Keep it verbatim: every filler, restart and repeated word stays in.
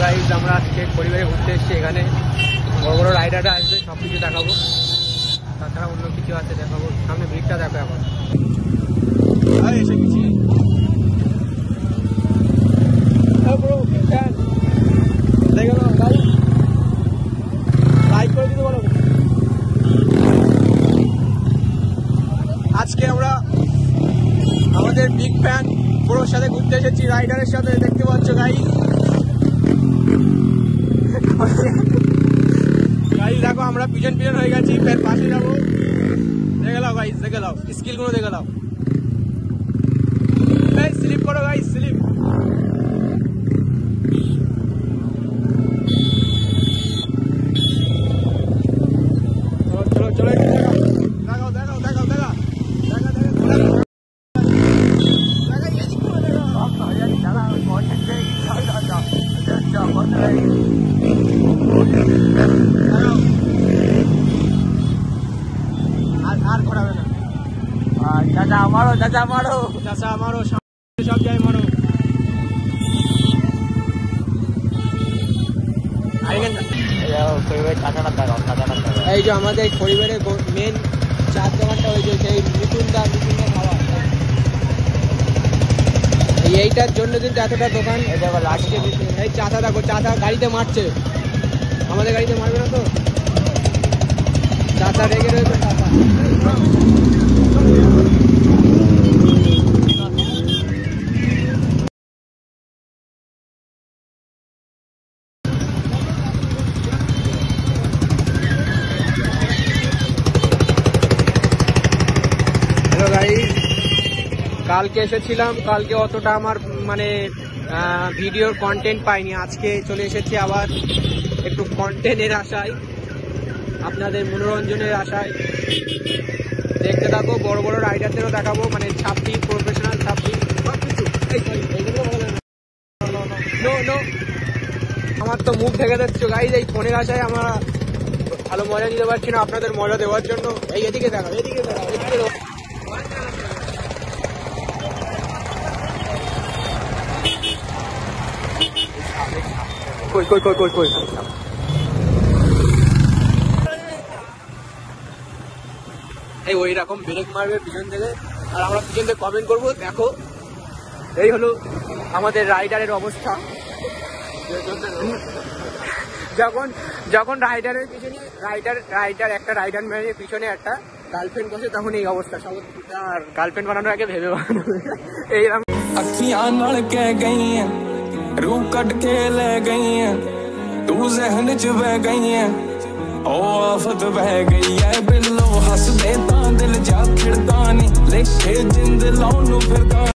Guys আমরা আজকে পরিবারে ঘুরতে এসেছি, এখানে বড় বড় রাইডাররা আসবে, সব কিছু দেখাবো, তাছাড়া অন্য কিছু আছে দেখাবো। সামনে ভিড়টা দেখো এখন এসে গেছি। আজকে আমরা আমাদের বিগ ফ্যান পুরোর সাথে ঘুরতে এসেছি, রাইডারের সাথে। দেখতে পাচ্ছ গাই গাই দেখো আমরা পিছন পিছন হয়ে গেছি, ফের পাশে যাবো। দেখে লাও গাইস, দেখে লাও স্কিল গুলো, দেখে লাও। স্লিপ করো গাইস, স্লিপ। চলো চলো দেখাও দেখাও দেখাও দেখাও আর করাবে না। চাচা মারো, চাচা মারো, চাচা মারো, সব জায়গায় মারো। এই যে আমাদের পরিবারের মেন চার দোকানটা হয়েছে সেই মিঠুনদা মিঠুনদা খাওয়া, এইটার জন্য কিন্তু এতটা দোকান। এই চাচা দেখো, চাচা গাড়িতে মারছে, আমাদের গাড়িতে মারবে না তো। চাচা রেগে রয়েছে, চাচা। হ্যালো গাইস, কালকে এসেছিলাম, কালকে অতটা আমার মানে ভিডিওর কন্টেন্ট পাইনি। আজকে চলে এসেছি আবার একটু কন্টেন্টের আশায়, আপনাদের মনোরঞ্জনের আশায়। দেখতে থাকো, বড় বড় রাইডারদেরও দেখাবো, মানে ছাপড়ি, প্রফেশনাল ছাপড়ি সব কিছু। আমার তো মুখ ঢেকে দিচ্ছ গাইজ, এই ফোনের আশায় আমরা ভালো মজা দিতে পারছি না আপনাদের মজা দেওয়ার জন্য। এই এদিকে দেখাও, এদিকে দেখাও, এদিকে দেখাও। কই কই কই কই কই এই ওই রকম ব্রেক মারবে পিছন থেকে, আর আমরা পিছন থেকে কমেন্ট করবো। দেখো এই হলো আমাদের রাইডারের অবস্থা। যখন যখন রাইডারের পিছনে রাইডার রাইডার একটা রাইডার ম্যানের পিছনে একটা গার্লফ্রেন্ড বসে, তখন এই অবস্থা। সব আর গার্লফ্রেন্ড বানানোর আগে ভেবে বানানো এইরকম। अखियां नल के गई है, रूह कट के ले गई है, तू जहन च बह गई है, ओ आफत बह गई है। बिल्लो हस दे तां दिल जा खिड़दा नहीं, लेके जिंद लाउन फिरदा।